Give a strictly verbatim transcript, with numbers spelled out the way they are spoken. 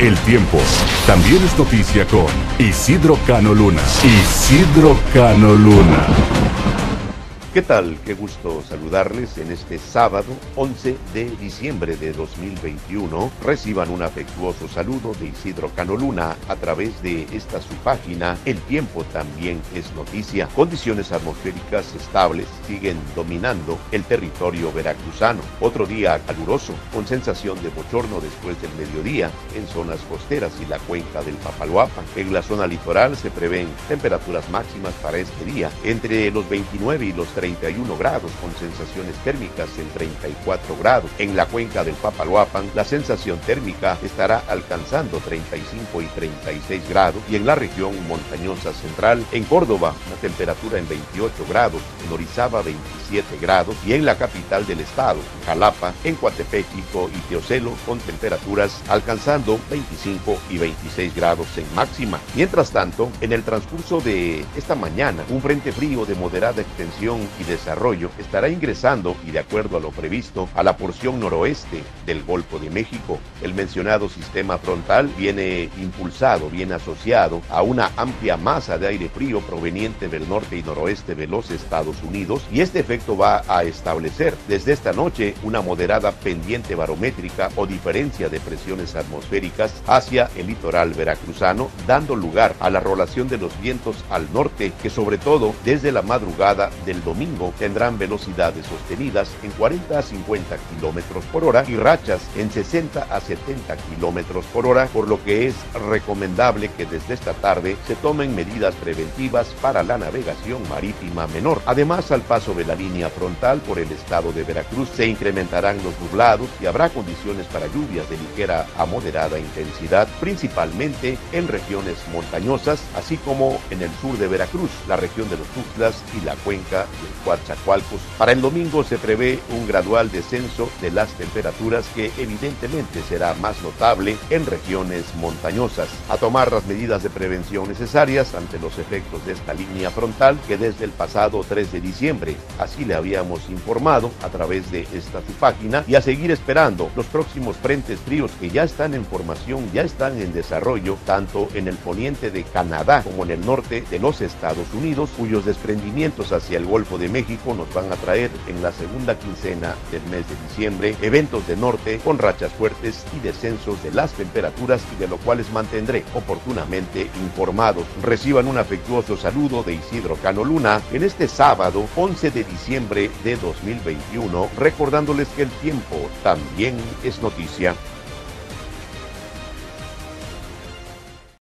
El tiempo también es noticia con Isidro Cano Luna. Isidro Cano Luna. ¿Qué tal? Qué gusto saludarles en este sábado once de diciembre de dos mil veintiuno. Reciban un afectuoso saludo de Isidro Cano Luna a través de esta su página. El tiempo también es noticia. Condiciones atmosféricas estables siguen dominando el territorio veracruzano. Otro día caluroso, con sensación de bochorno después del mediodía en zonas costeras y la cuenca del Papaloapan. En la zona litoral se prevén temperaturas máximas para este día entre los veintinueve y los treinta y uno grados, con sensaciones térmicas en treinta y cuatro grados. En la cuenca del Papaloapan la sensación térmica estará alcanzando treinta y cinco y treinta y seis grados, y en la región montañosa central, en Córdoba, la temperatura en veintiocho grados, en Orizaba veintisiete grados, y en la capital del estado, Jalapa, en Coatepeque y Teocelo, con temperaturas alcanzando veinticinco y veintiséis grados en máxima. Mientras tanto, en el transcurso de esta mañana, un frente frío de moderada extensión y desarrollo estará ingresando, y de acuerdo a lo previsto, a la porción noroeste del Golfo de México. El mencionado sistema frontal viene impulsado, viene asociado a una amplia masa de aire frío proveniente del norte y noroeste de los Estados Unidos, y este efecto va a establecer desde esta noche una moderada pendiente barométrica o diferencia de presiones atmosféricas hacia el litoral veracruzano, dando lugar a la rolación de los vientos al norte, que sobre todo desde la madrugada del domingo tendrán velocidades sostenidas en cuarenta a cincuenta kilómetros por hora y rachas en sesenta a setenta kilómetros por hora, por lo que es recomendable que desde esta tarde se tomen medidas preventivas para la navegación marítima menor. Además, al paso de la línea frontal por el estado de Veracruz se incrementarán los nublados y habrá condiciones para lluvias de ligera a moderada intensidad, principalmente en regiones montañosas, así como en el sur de Veracruz, la región de los Tuxtlas y la cuenca del Coatzacoalcos. Para el domingo se prevé un gradual descenso de las temperaturas, que evidentemente será más notable en regiones montañosas. A tomar las medidas de prevención necesarias ante los efectos de esta línea frontal, que desde el pasado tres de diciembre así le habíamos informado a través de esta su página, y a seguir esperando los próximos frentes fríos que ya están en formación, ya están en desarrollo, tanto en el poniente de Canadá como en el norte de los Estados Unidos, cuyos desprendimientos hacia el Golfo de México nos van a traer en la segunda quincena del mes de diciembre eventos de norte con rachas fuertes y descensos de las temperaturas, y de lo cual les mantendré oportunamente informados. Reciban un afectuoso saludo de Isidro Cano Luna en este sábado once de diciembre de dos mil veintiuno, recordándoles que el tiempo también es noticia.